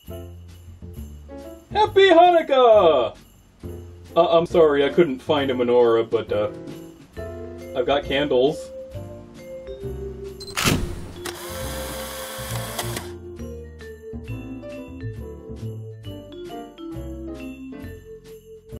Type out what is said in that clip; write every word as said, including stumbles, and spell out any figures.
Happy Hanukkah! Uh, I'm sorry, I couldn't find a menorah, but uh, I've got candles.